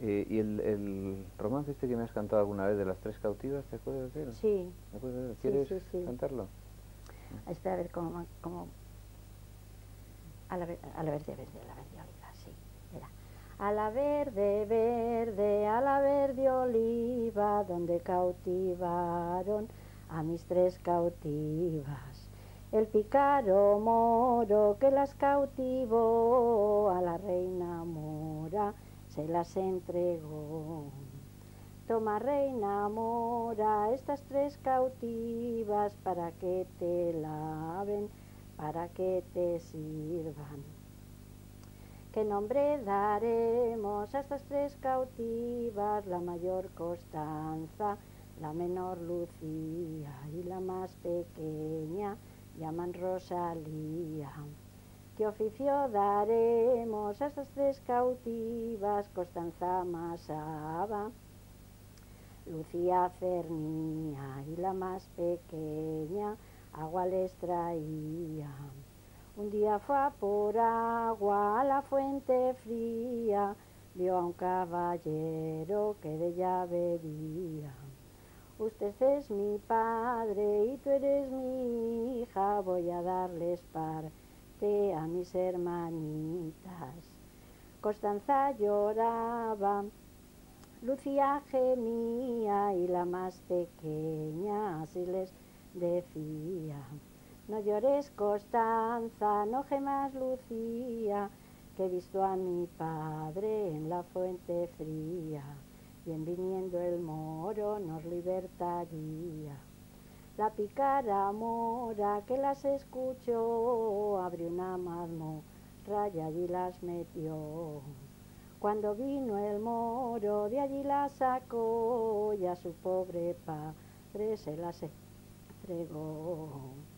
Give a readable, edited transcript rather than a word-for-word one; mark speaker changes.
Speaker 1: ¿Y el romance este que me has cantado alguna vez de las tres cautivas, te acuerdas de él?
Speaker 2: Sí,
Speaker 1: ¿Te acuerdas de él?
Speaker 2: sí,
Speaker 1: ¿Quieres
Speaker 2: sí, sí.
Speaker 1: cantarlo?
Speaker 2: Espera a ver cómo a la verde, verde, a la verde oliva, sí. Era. A la verde, verde, a la verde oliva, donde cautivaron a mis tres cautivas. El pícaro moro que las cautivó, a la reina mora se las entregó. Toma, reina mora, estas tres cautivas para que te laven, para que te sirvan. ¿Qué nombre daremos a estas tres cautivas? La mayor Constanza, la menor Lucía y la más pequeña llaman Rosalía. ¿Qué oficio daremos a estas tres cautivas? Constanza amasaba, Lucía cernía y la más pequeña agua les traía. Un día fue a por agua a la fuente fría, vio a un caballero que de ella bebía. Usted es mi padre y tú eres mi hija, voy a darles parte a mis hermanitas. Constanza lloraba, Lucía gemía y la más pequeña así les decía: no llores, Constanza, no gemas, Lucía, que he visto a mi padre en la fuente fría, y en viniendo el moro nos libertaría. La pícara mora que las escuchó abrió una mazmorra y allí las metió. Cuando vino el moro de allí las sacó y a su pobre padre se las entregó.